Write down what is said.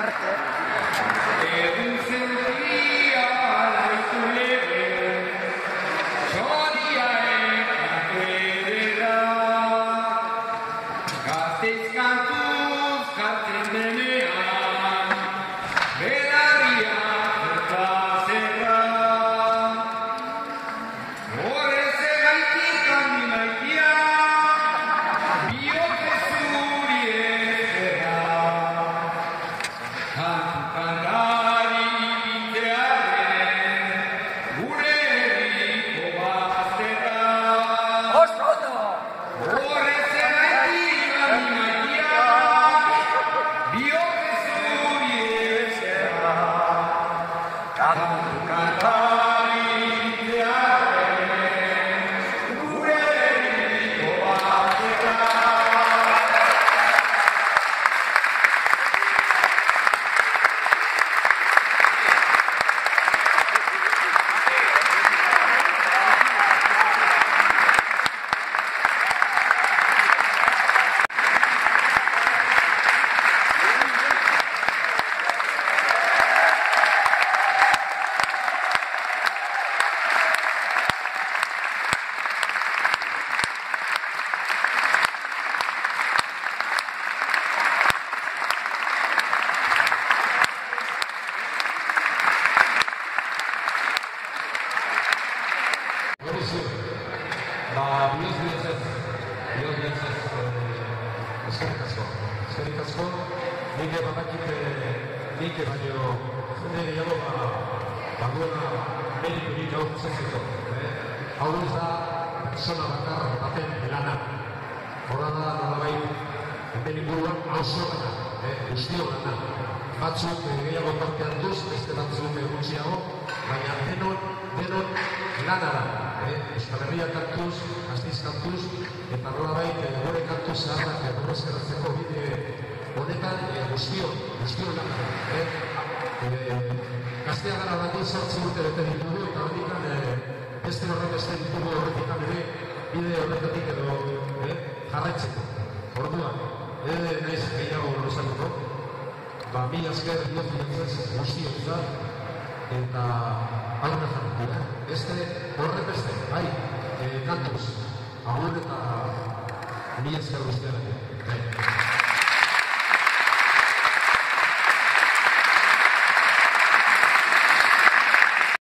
Eskerrik asko, nik badakit nik baino jende gehiago baduela meriturik aurkitzeko. Hau ez da pertsona bakar baten lana. Horra da nolabait hemen inguruan auzo lana, guztio lana. Batzuk gehiago parte hartuz, beste batzuk gutxiago, baina denon lana da. Euskal Herria kantuz, Gasteiz kantuz, eta nolabait gure kantu zaharrak berreskuratzeko bide honetan guztio lana da. Gaztea gara bati 8 urte bete ditugu, eta horretan beste horrek ditugu horretan ere bide horretatik edo jarraitzeko. Orduan, naiz gehiago luzatuko, mila esker guztioentzat, eta aurre jarraitu, beste horrek beste, bai, kantuz, agur eta mila esker guztiarekin.